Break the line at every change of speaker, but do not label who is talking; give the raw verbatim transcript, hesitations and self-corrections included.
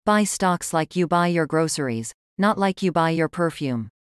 Buy stocks like you buy your groceries, not like you buy your perfume.